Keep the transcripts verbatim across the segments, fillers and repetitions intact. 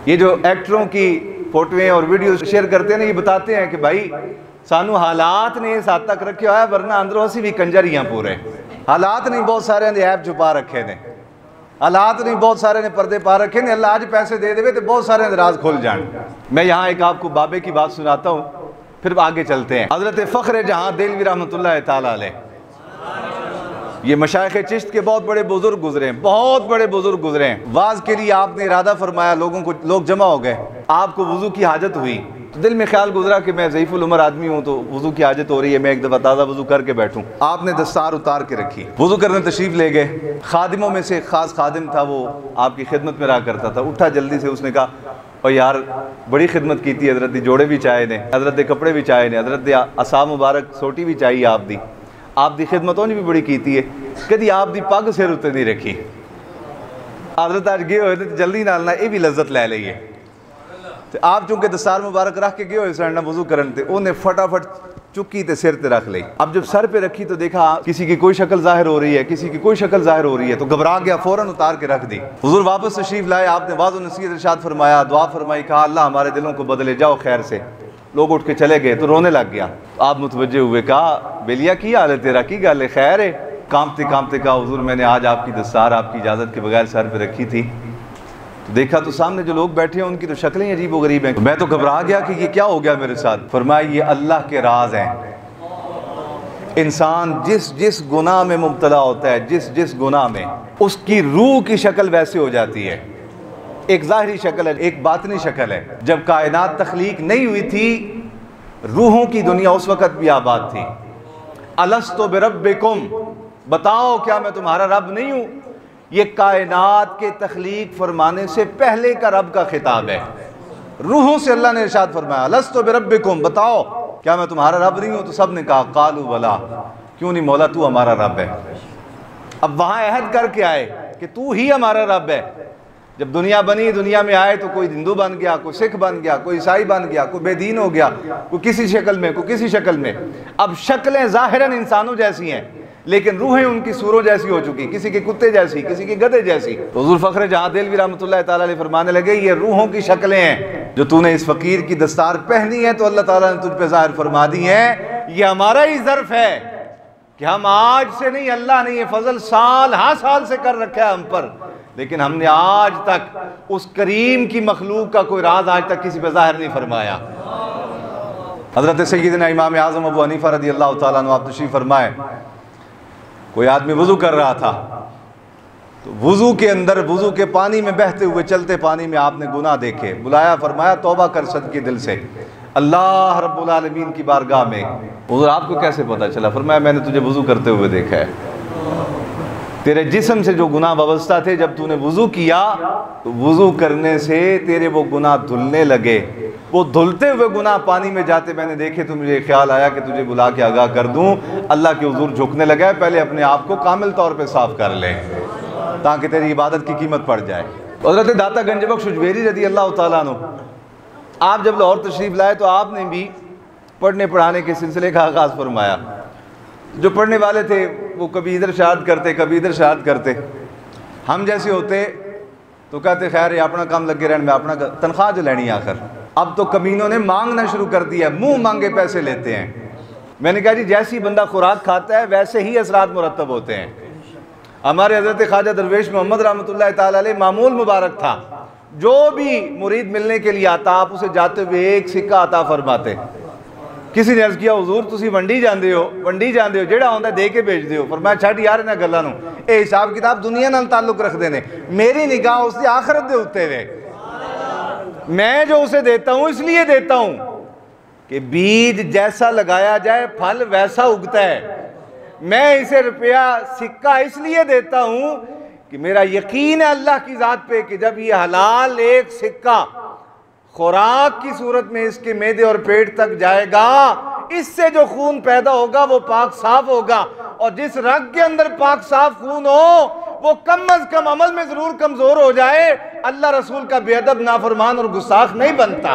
یہ جو ایکٹروں کی فوٹویں اور ویڈیوز شیئر کرتے ہیں نا، یہ بتاتے ہیں کہ بھائی سانو حالات نے اس حد تک رکھے ہوا ہے، ورنہ اندروں اسی بھی کنجریاں پورے حالات نہیں، بہت سارے نے ایپ چھپا رکھے نے، حالات نہیں بہت سارے نے پردے پا رکھے نے، اللہ آج پیسے دے دے تو بہت سارے راز کھول جان۔ میں یہاں ایک آپ کو بابے کی بات سناتا ہوں، پھر آگے چلتے ہیں۔ حضرت فخر جہاں دہلوی رحمۃ اللہ تعالیٰ علیہ، یہ مشائخ چشت کے بہت بڑے بزرگ گزرے ہیں، بہت بڑے بزرگ گزرے ہیں۔ واز کے لیے آپ نے ارادہ فرمایا، لوگوں کو لوگ جمع ہو گئے، آپ کو وضو کی حاجت ہوئی تو دل میں خیال گزرا کہ میں ضعیف العمر آدمی ہوں تو وضو کی حاجت ہو رہی ہے، میں ایک دفعہ تازہ وضو کر کے بیٹھوں۔ آپ نے دستار اتار کے رکھی، وضو کرنے تشریف لے گئے۔ خادموں میں سے ایک خاص خادم تھا، وہ آپ کی خدمت میں رہا کرتا تھا، اٹھا جلدی سے، اس نے کہا اور یار بڑی خدمت کی تھی حضرت دی، جوڑے بھی چاہے نے، حضرت دے کپڑے بھی چاہے نے، حضرت دے عصا مبارک سوٹی بھی چاہیے آپ دی، آپ دی خدمتوں نے بھی بڑی کیتی ہے، کدی آپ دی پگ سر اتنے نہیں رکھی۔ حضرت آج گئے ہوئے تھے جلدی نالنا یہ بھی لذت لے لئیے، آپ چونکہ دستار مبارک رکھ کے گئے ہوئے سرنا وضو کرن تے انہیں فٹافٹ چکی تے سر تے رکھ لی۔ اب جب سر پہ رکھی تو دیکھا کسی کی کوئی شکل ظاہر ہو رہی ہے، کسی کی کوئی شکل ظاہر ہو رہی ہے، تو گھبرا گیا، فوراً اتار کے رکھ دی۔ حضور واپس تشریف لائے، آپ نے واضح نصیحت ارشاد فرمایا، دعا فرمائی، کہا اللہ ہمارے دلوں کو بدلے، جاؤ خیر سے۔ لوگ اٹھ کے چلے گئے تو رونے لگ گیا۔ آپ متوجہ ہوئے، کہا بیلیا کی حال ہے تیرا، کی گل ہے، خیر ہے؟ کانپتے کانپتے کہا حضور میں نے آج آپ کی دستار آپ کی اجازت کے بغیر سر پہ رکھی تھی، تو دیکھا تو سامنے جو لوگ بیٹھے ہیں ان کی تو شکلیں عجیب و غریب ہیں، میں تو گھبرا گیا کہ یہ کیا ہو گیا میرے ساتھ۔ فرمایا یہ اللہ کے راز ہیں، انسان جس جس گناہ میں مبتلا ہوتا ہے، جس جس گناہ میں، اس کی روح کی شکل ویسے ہو جاتی ہے، ایک ظاہری شکل ہے، ایک باطنی شکل ہے۔ جب کائنات تخلیق نہیں ہوئی تھی، روحوں کی دنیا اس وقت بھی آباد تھی۔ الستُ بربکم، بتاؤ کیا میں تمہارا رب نہیں ہوں؟ یہ کائنات کے تخلیق فرمانے سے پہلے کا رب کا خطاب ہے، روحوں سے اللہ نے ارشاد فرمایا الستُ بربکم، بتاؤ کیا میں تمہارا رب نہیں ہوں؟ تو سب نے کہا قالوا بلا، کیوں نہیں مولا تو ہمارا رب ہے۔ اب وہاں عہد کر کے آئے کہ تو ہی ہمارا رب ہے۔ جب دنیا بنی، دنیا میں آئے تو کوئی ہندو بن گیا، کوئی سکھ بن گیا، کوئی عیسائی بن گیا، کوئی بے دین ہو گیا، کوئی کسی شکل میں، کوئی کسی شکل میں۔ اب شکلیں ظاہراً انسانوں جیسی ہیں لیکن روحیں ان کی سوروں جیسی ہو چکی، کسی کے کتے جیسی، کسی کے گدھے جیسی۔ حضور فخر جہاں دہلوی رحمۃ اللہ تعالیٰ علیہ فرمانے لگے یہ روحوں کی شکلیں ہیں، جو تو نے اس فقیر کی دستار پہنی ہے تو اللہ تعالیٰ نے تجھ پہ ظاہر فرما دی ہیں، یہ ہمارا ہی ظرف ہے کہ ہم آج سے نہیں، اللہ نے یہ فضل سال ہاں سال سے کر رکھا ہے ہم پر، لیکن ہم نے آج تک اس کریم کی مخلوق کا کوئی راز آج تک کسی پہ ظاہر نہیں فرمایا۔ حضرت سیدنا امام اعظم ابو حنیفہ رضی اللہ تعالیٰ عنہ آپ تشریف فرمائے، کوئی آدمی وضو کر رہا تھا تو وضو کے اندر، وضو کے پانی میں بہتے ہوئے چلتے پانی میں آپ نے گناہ دیکھے، بلایا، فرمایا توبہ کر صدقے دل سے اللہ رب العالمین کی بارگاہ میں۔ حضور آپ کو کیسے پتا چلا؟ فرمایا میں نے تجھے وضو کرتے ہوئے دیکھا ہے، تیرے جسم سے جو گناہ وابستہ تھے جب تو نے وضو کیا تو وضو کرنے سے تیرے وہ گناہ دھلنے لگے، وہ دھلتے ہوئے گناہ پانی میں جاتے میں نے دیکھے تو مجھے خیال آیا کہ تجھے بلا کے آگاہ کر دوں۔ اللہ کے حضور جھکنے لگا ہے، پہلے اپنے آپ کو کامل طور پہ صاف کر لے تاکہ تیری عبادت کی قیمت پڑ جائے۔ حضرت داتا گنج بخش اجمیری رضی اللہ تعالیٰ عنہ آپ جب لاہور تشریف لائے تو آپ نے بھی پڑھنے پڑھانے کے سلسلے کا آغاز فرمایا۔ جو پڑھنے والے تھے وہ کبھی ادھر شہادت کرتے، کبھی ادھر شہادت کرتے، ہم جیسے ہوتے تو کہتے خیر یہ اپنا کام لگے رہنے میں، اپنا تنخواہ جو لینی ہے آخر۔ اب تو کمینوں نے مانگنا شروع کر دیا، منہ مانگے پیسے لیتے ہیں۔ میں نے کہا جی جیسی بندہ خوراک کھاتا ہے ویسے ہی اثرات مرتب ہوتے ہیں۔ ہمارے حضرت خواجہ درویش محمد رحمۃ اللہ تعالیٰ علیہ معمول مبارک تھا، جو بھی مرید ملنے کے لیے آتا آپ اسے جاتے ہوئے ایک سکہ عطا فرماتے۔ کسی نے عرض کیا حضور تسی ونڈی جاندے ہو، ونڈی جاندے ہو، جیڑا ہوندا دے کے بھیج دیو۔ فرمایا چھڈ یار انہاں گلاں نوں، اے حساب کتاب دنیا نال تعلق رکھدے نے، میری نگاہ اس دی آخرت دے اوتے وے۔ میں جو اسے دیتا ہوں اس لیے دیتا ہوں کہ بیج جیسا لگایا جائے پھل ویسا اگتا ہے۔ میں اسے روپیہ سکہ اس لیے دیتا ہوں کہ میرا یقین ہے اللہ کی ذات پہ کہ جب یہ حلال ایک سکہ خوراک کی صورت میں اس کے معدے اور پیٹ تک جائے گا، اس سے جو خون پیدا ہوگا وہ پاک صاف ہوگا، اور جس رگ کے اندر پاک صاف خون ہو وہ کم از کم عمل میں ضرور کمزور ہو جائے، اللہ رسول کا بے ادب نافرمان اور گستاخ نہیں بنتا۔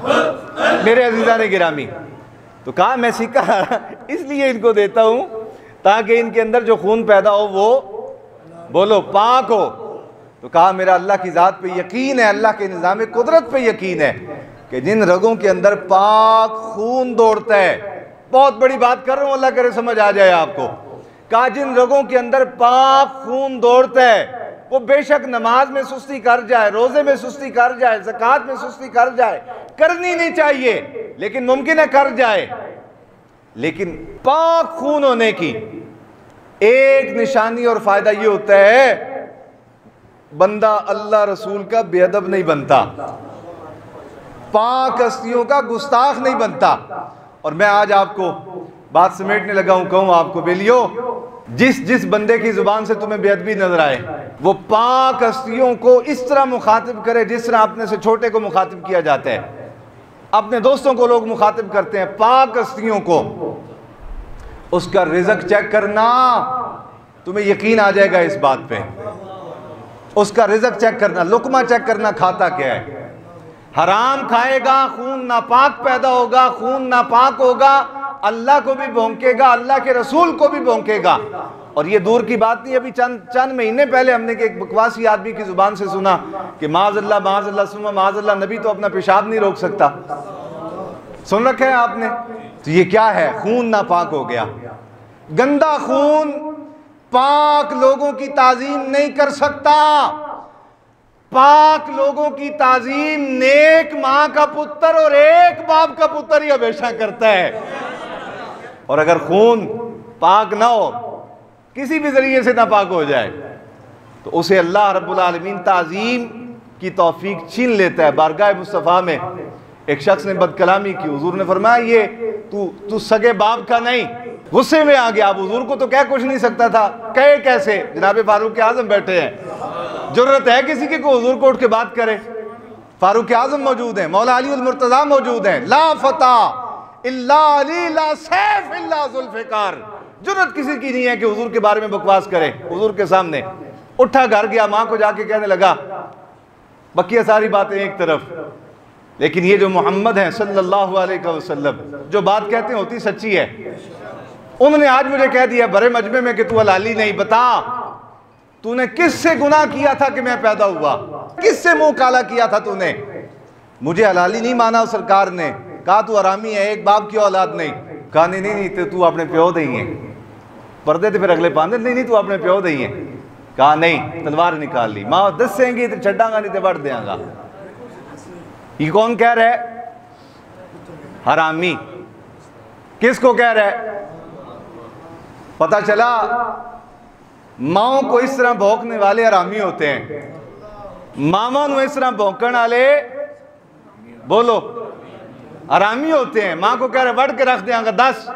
میرے عزیزان گرامی، تو کہا میں سکہ اس لیے ان کو دیتا ہوں تاکہ ان کے اندر جو خون پیدا ہو وہ بولو پاک ہو۔ تو کہا میرا اللہ کی ذات پہ یقین ہے، اللہ کے نظام قدرت پہ یقین ہے کہ جن رگوں کے اندر پاک خون دوڑتا ہے، بہت بڑی بات کر رہا ہوں، اللہ کرے سمجھ آ جائے آپ کو، کہا جن رگوں کے اندر پاک خون دوڑتا ہے وہ بے شک نماز میں سستی کر جائے، روزے میں سستی کر جائے، زکوٰۃ میں سستی کر جائے، کرنی نہیں چاہیے لیکن ممکن ہے کر جائے، لیکن پاک خون ہونے کی ایک نشانی اور فائدہ یہ ہوتا ہے بندہ اللہ رسول کا بے ادب نہیں بنتا، پاک ہستیوں کا گستاخ نہیں بنتا۔ اور میں آج آپ کو بات سمیٹنے لگا ہوں، کہوں آپ کو بیلیو، جس جس بندے کی زبان سے تمہیں بے ادبی نظر آئے وہ پاک ہستیوں کو اس طرح مخاطب کرے جس طرح اپنے سے چھوٹے کو مخاطب کیا جاتا ہے۔ اپنے دوستوں کو لوگ مخاطب کرتے ہیں، پاک ہستیوں کو اس کا رزق چیک کرنا، تمہیں یقین آ جائے گا اس بات پہ، اس کا رزق چیک کرنا، لقمہ چیک کرنا کھاتا کیا ہے۔ حرام کھائے گا خون ناپاک پیدا ہوگا، خون ناپاک ہوگا، اللہ کو بھی بھونکے گا، اللہ کے رسول کو بھی بھونکے گا۔ اور یہ دور کی بات نہیں، ابھی چند چند مہینے پہلے ہم نے ایک بکواسی آدمی کی زبان سے سنا کہ معاذ اللہ معاذ اللہ ثم معاذ اللہ، نبی تو اپنا پیشاب نہیں روک سکتا۔ سن رکھا ہے آپ نے؟ تو یہ کیا ہے؟ خون ناپاک ہو گیا۔ گندا خون پاک لوگوں کی تعظیم نہیں کر سکتا، پاک لوگوں کی تعظیم نیک ماں کا پتر اور ایک باپ کا پتر ہی ہمیشہ کرتا ہے۔ اور اگر خون پاک نہ ہو، کسی بھی ذریعے سے نہ پاک ہو جائے، تو اسے اللہ رب العالمین تعظیم کی توفیق چھین لیتا ہے۔ بارگاہ مصطفیٰ میں ایک شخص نے بد کلامی کی، حضور نے فرمایا یہ تو تو سگے باپ کا نہیں، غصے میں آ گیا۔ اب حضور کو تو کہہ کچھ نہیں سکتا تھا، کہے کیسے؟ جناب فاروق اعظم بیٹھے ہیں، جرت ہے کسی کے کو حضور کو اٹھ کے بات کرے؟ فاروق اعظم موجود ہیں، مولا علی المرتضیٰ موجود ہیں، لا فتح الا علی لا سیف الا ذوالفقار، جرت کسی کی نہیں ہے کہ حضور کے بارے میں بکواس کرے حضور کے سامنے۔ اٹھا گھر گیا، ماں کو جا کے کہنے لگا، بقیہ ساری باتیں ایک طرف، لیکن یہ جو محمد ہیں صلی اللہ علیہ وسلم جو بات کہتے ہیں ہوتی سچی ہے۔ انہوں نے آج مجھے کہہ دیا بڑے مجمع میں کہ تو حلالی نہیں، بتا تو نے کس سے گناہ کیا تھا کہ میں پیدا ہوا؟ کس سے منہ کالا کیا تھا تو نے؟ مجھے حلالی نہیں مانا سرکار نے، کہا تو حرامی ہے، ایک باپ کی اولاد نہیں۔ کہا نہیں نہیں نہیں تو اپنے پیو دہی ہیں، پردے تھے پھر اگلے پاندے، نہیں نہیں تو اپنے پیو دہی ہیں۔ کہا نہیں، تلوار نکال لی، ماں دسیں گی تو چھڑا گا نہیں تو بڑھ دیاں گا۔ یہ کون کہہ رہا ہے؟ حرامی۔ کس کو کہہ رہا ہے؟ پتہ چلا ماں کو اس طرح بھونکنے والے حرامی ہوتے ہیں، ماما نو اس طرح بھونکن والے بولو حرامی ہوتے ہیں۔ ماں کو کہہ رہے وڑ کے رکھ دیاں گا دس۔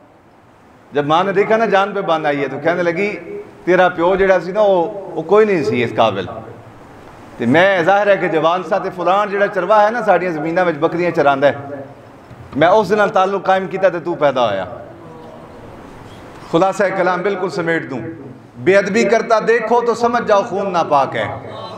جب ماں نے دیکھا نا جان پہ باندھ آئی ہے تو کہنے لگی تیرا پیو جڑا سی نا وہ کوئی نہیں سی اس قابل، تو میں ظاہر ہے کہ جوان ساتھ فلان جڑا چروا ہے نا ساڑیاں زمینہ میں بکریاں چراندا ہے، میں اس دن تعلق قائم کیتا تے تو پیدا ہویا۔ خلاصہ کلام بالکل سمیٹ دوں، بے ادبی کرتا دیکھو تو سمجھ جاؤ خون ناپاک ہے،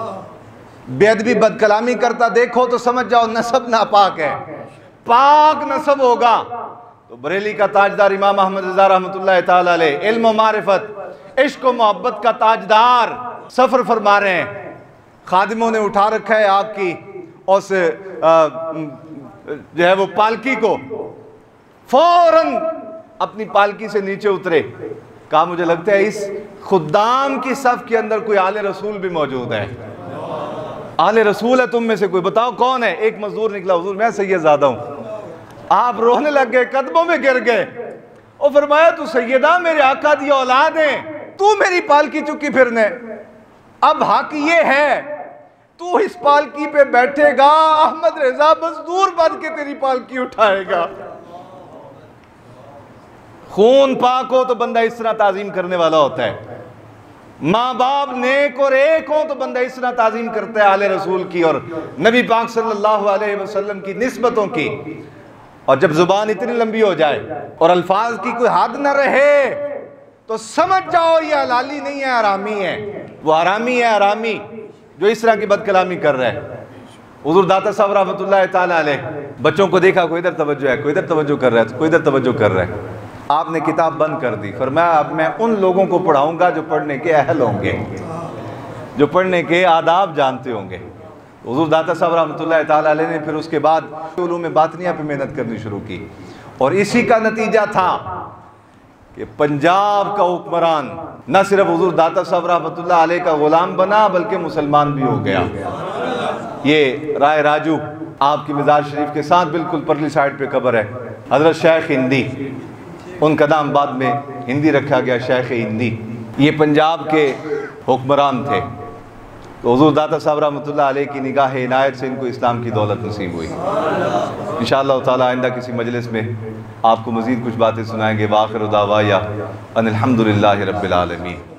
بے ادبی بد کلامی کرتا دیکھو تو سمجھ جاؤ نسب ناپاک ہے۔ پاک نسب ہوگا تو بریلی کا تاجدار امام احمد رضا رحمۃ اللہ تعالیٰ علیہ، علم و معرفت عشق و محبت کا تاجدار، سفر فرما رہے ہیں، خادموں نے اٹھا رکھا ہے آپ کی اس جو ہے وہ پالکی کو، فوراً اپنی پالکی سے نیچے اترے، کہا مجھے لگتا ہے اس خدام کی صف کے اندر کوئی آل رسول بھی موجود ہے، آل رسول ہے تم میں سے کوئی، بتاؤ کون ہے؟ ایک مزدور نکلا، حضور میں سید زادہ ہوں۔ آپ رونے لگ گئے، قدموں میں گر گئے، اور فرمایا تو سیدہ میرے آقا دی اولاد ہیں، تو میری پالکی چکی پھرنے، اب حق یہ ہے تو اس پالکی پہ بیٹھے گا، احمد رضا مزدور بن کے تیری پالکی اٹھائے گا۔ خون پاک ہو تو بندہ اس طرح تعظیم کرنے والا ہوتا ہے، ماں باپ نیک اور ایک ہوں تو بندہ اس طرح تعظیم کرتا ہے آل رسول کی اور نبی پاک صلی اللہ علیہ وسلم کی نسبتوں کی۔ اور جب زبان اتنی لمبی ہو جائے اور الفاظ کی کوئی حد نہ رہے تو سمجھ جاؤ یہ حلالی نہیں ہے، حرامی ہے، وہ حرامی ہے، حرامی جو اس طرح کی بد کلامی کر رہا ہے۔ حضور داتا صاحب رحمۃ اللہ تعالیٰ علیہ بچوں کو دیکھا، کوئی ادھر توجہ ہے، کوئی ادھر توجہ کر رہا ہے، کوئی ادھر توجہ کر رہا ہے۔ آپ نے کتاب بند کر دی، فرمایا اب میں ان لوگوں کو پڑھاؤں گا جو پڑھنے کے اہل ہوں گے، جو پڑھنے کے آداب جانتے ہوں گے۔ حضور داتا صاحب رحمۃ اللہ تعالیٰ علیہ نے پھر اس کے بعد علوم باطنیہ پہ محنت کرنی شروع کی، اور اسی کا نتیجہ تھا کہ پنجاب کا حکمران نہ صرف حضور داتا صاحب رحمۃ اللہ علیہ کا غلام بنا بلکہ مسلمان بھی ہو گیا۔ یہ رائے راجو آپ کی مزار شریف کے ساتھ بالکل پرلی سائڈ پہ قبر ہے، حضرت شیخ ہندی، ان کا نام بعد میں ہندی رکھا گیا، شیخ ہندی۔ یہ پنجاب کے حکمران تھے، تو حضور داتا صاحب رحمۃ اللہ علیہ کی نگاہ عنایت سے ان کو اسلام کی دولت نصیب ہوئی۔ انشاءاللہ تعالی آئندہ کسی مجلس میں آپ کو مزید کچھ باتیں سنائیں گے۔ وآخر دعوایا ان الحمدللہ رب العالمین۔